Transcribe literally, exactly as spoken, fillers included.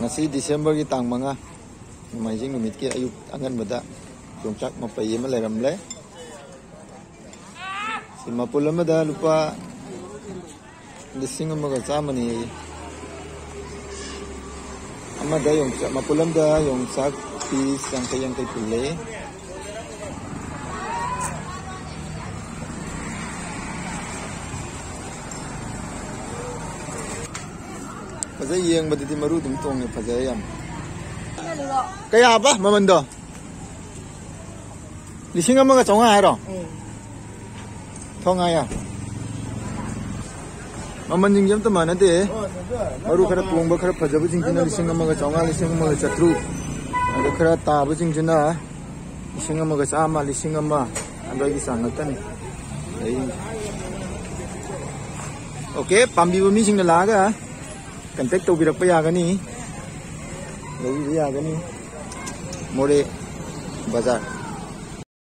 ngasi December ki tang manga maijing numit ki ayuk angan bada yongchak mapai ma leram le si mapul amada lupa lising amaga chamani amada yongchak mapul amada yongchak piece yang kayang kay pule Fazay yang baditi maru dumtong ni fazay yam. Kaya apa mamando? Lising ang mga chonga haro. Thonga ya. Mamanding jam teman ade. Maru kara tuang ba kara fajabu jingjina lising ang mga chonga lising ang mga chatru. Ada kara tabu jingjina lising ang mga sama lising ang mga ando gi sangatan. Okay, pambi bumi sing na laga. Contact to birak pa yagani, lawi yagani, more bazar.